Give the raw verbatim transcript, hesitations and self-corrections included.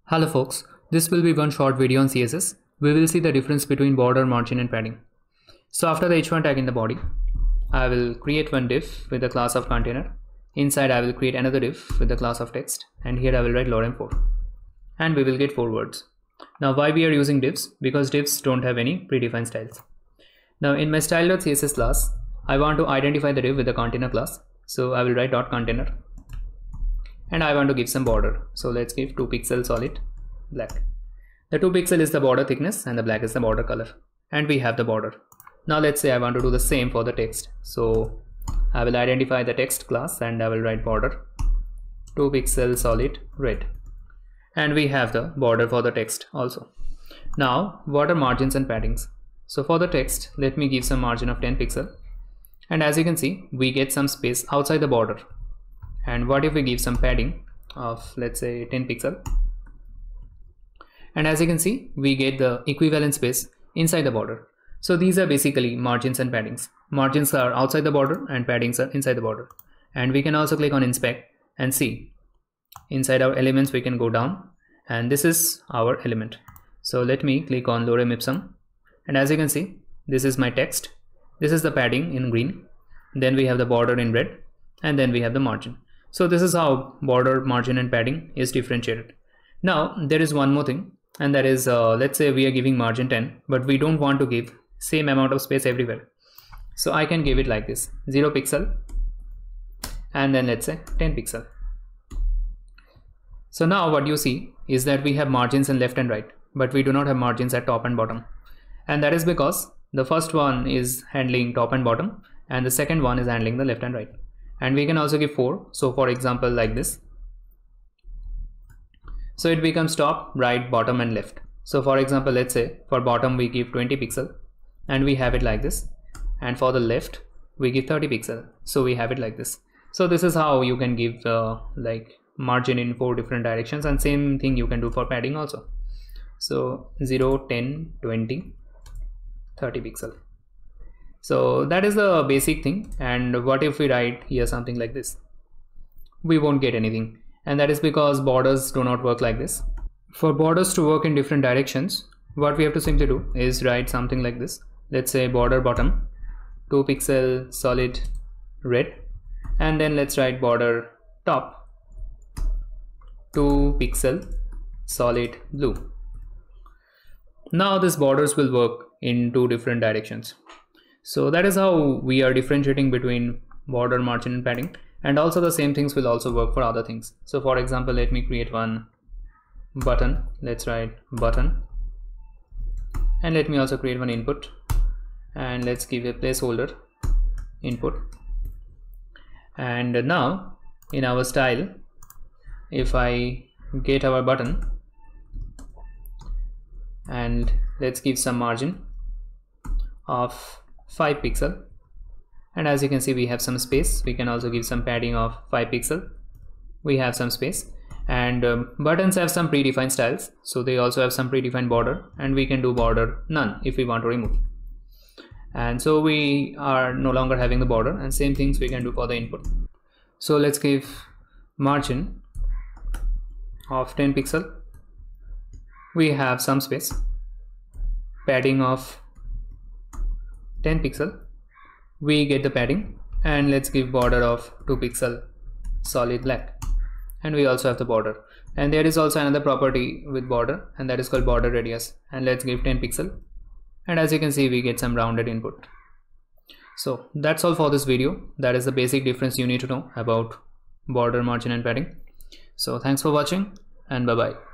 Hello folks, this will be one short video on C S S. We will see the difference between border, margin and padding. So after the H one tag in the body, I will create one div with the class of container. Inside I will create another div with the class of text, and here I will write lorem four. And we will get four words. Now why we are using divs? Because divs don't have any predefined styles. Now in my style.css class, I want to identify the div with the container class. So I will write dot container. And I want to give some border. So let's give two pixel solid black. The two pixel is the border thickness and the black is the border color. And we have the border. Now let's say I want to do the same for the text. So I will identify the text class and I will write border two pixel solid red. And we have the border for the text also. Now what are margins and paddings? So for the text, let me give some margin of ten pixel. And as you can see, we get some space outside the border. And what if we give some padding of, let's say, ten pixel? And as you can see, we get the equivalent space inside the border. So these are basically margins and paddings. Margins are outside the border and paddings are inside the border. And we can also click on inspect and see inside our elements we can go down, and this is our element. So let me click on lorem ipsum, and as you can see, this is my text. This is the padding in green. Then we have the border in red, and then we have the margin. So this is how border, margin and padding is differentiated. Now there is one more thing, and that is uh, let's say we are giving margin ten, but we don't want to give same amount of space everywhere. So I can give it like this, zero pixel and then let's say ten pixel. So now what you see is that we have margins in left and right, but we do not have margins at top and bottom. And that is because the first one is handling top and bottom and the second one is handling the left and right. And we can also give four. So for example, like this. So it becomes top, right, bottom and left. So for example, let's say for bottom we give twenty pixel and we have it like this. And for the left we give thirty pixel. So we have it like this. So this is how you can give the like margin in four different directions, and same thing you can do for padding also. So zero, ten, twenty, thirty pixel. So that is the basic thing. And what if we write here something like this? We won't get anything. And that is because borders do not work like this. For borders to work in different directions, what we have to simply do is write something like this. Let's say border bottom, two pixel solid red. And then let's write border top, two pixel solid blue. Now these borders will work in two different directions. So that is how we are differentiating between border, margin and padding. And also the same things will also work for other things. So for example, let me create one button. Let's write button. And let me also create one input. And let's give a placeholder input. And now in our style, if I get our button and let's give some margin of five pixel, and as you can see we have some space. We can also give some padding of five pixel. We have some space, and um, buttons have some predefined styles, so they also have some predefined border, and we can do border none if we want to remove. And so we are no longer having the border, and same things we can do for the input. So let's give margin of ten pixel. We have some space, padding of ten pixel, we get the padding, and let's give border of two pixel solid black, and we also have the border. And there is also another property with border, and that is called border radius, and let's give ten pixel, and as you can see we get some rounded input. So that's all for this video. That is the basic difference you need to know about border, margin and padding. So thanks for watching, and bye bye.